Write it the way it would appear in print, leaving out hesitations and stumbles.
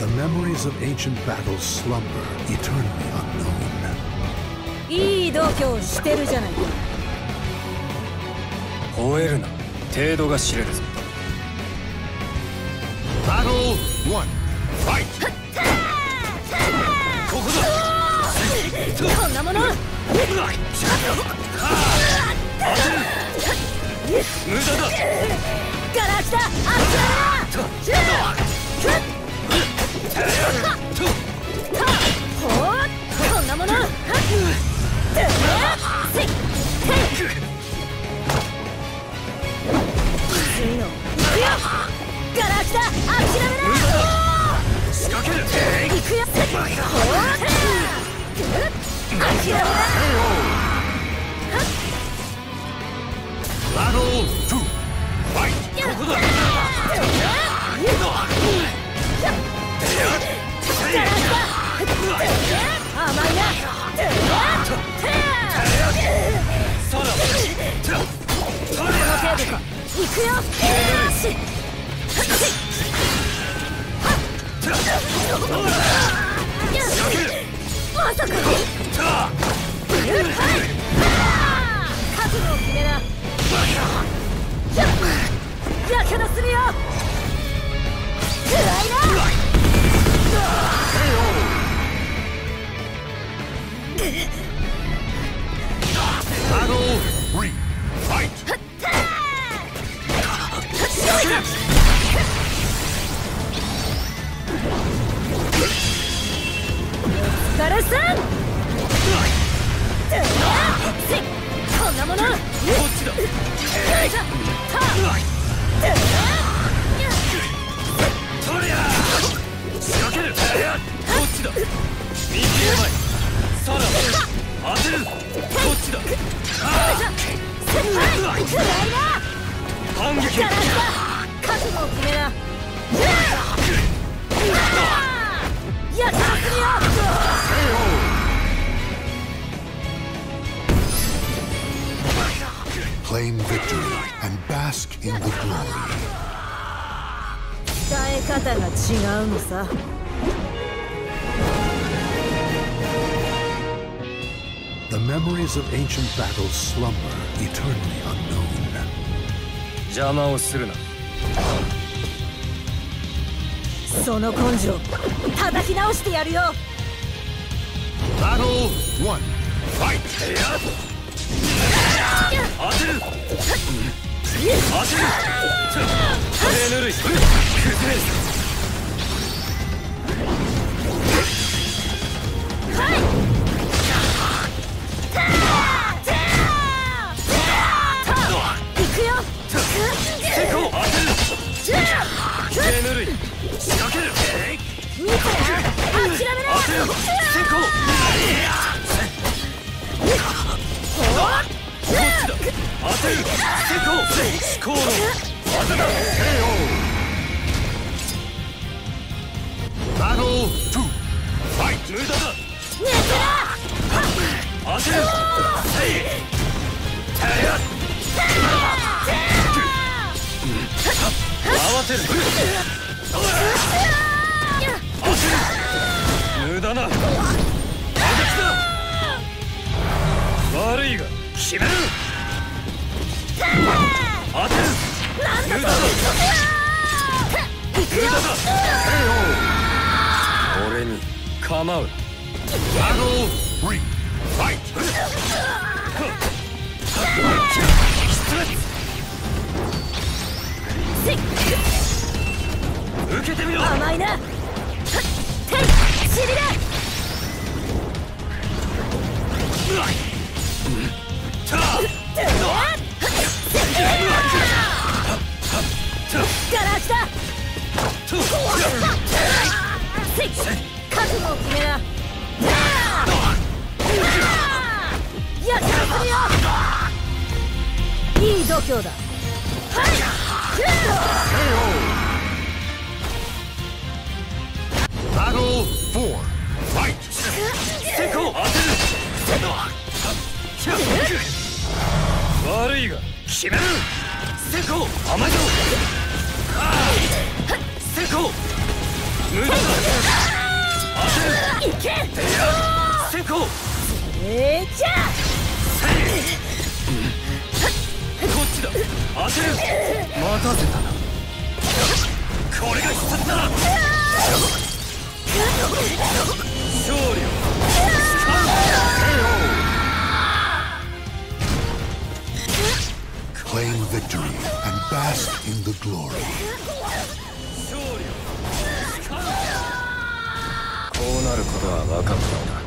The memories of ancient battles slumber, eternally unknown. いい度胸してるじゃないか。 吠えるな。程度が知れるぞ。 Battle 1. Fight! ここだ。 こんなもの。 無駄だ。 ガラクタ、あっちだ。ほー、こんなもの。次の。ガラクタ、諦めな。 仕掛ける。 行くよ。ほー、諦めな。 Battle 2. Fight! ここだ。 甘いな。 さらば。 この程度か。行くよ。よし。まさか。覚悟を決めな。やけどするよ。暗いな。 Battle 3. Fight! ガラスさん。こんなもの。 こっちだ。そりゃ仕掛ける。こっちだ。見切れまい。さらば。当てる。こっちだ。反撃。 覚悟を決めな。やっとするよ。 Claim victory and bask in the glory. 伝え方が違うのさ。 The memories of ancient battles slumber, eternally unknown. 邪魔をするな。 その根性叩き直してやるよ。 Battle 1. Fight! 当てる。当てる。手ぬるい。崩れる。 行くよ。 成功。当てる。手ぬるい。仕掛ける。 見てな。諦めな。 当てる。成功。当てる。成功。至高の技だ。 Battle 2. Fight! 無駄だ。 寝てな。 当てる。慌てる。無駄な。反撃だ。悪いが決める。当てる。無駄だ。無駄だ。俺に構う。 Battle 3. Fight! 受けてみろ。 甘いな。しびれ。ガラクタ。覚悟を決めな。やっとするよ。いい度胸だ。 Battle 4. Fight! 成功。当てる。悪いが決める。成功。甘いぞ。成功。 無駄だ。当てる。 いけ。 先行。 じゃあこっちだ。当てる。待たせたな。これが必殺だ。勝利を。 Claim victory and bask in the glory. 勝利を。こうなることは分かったのだ。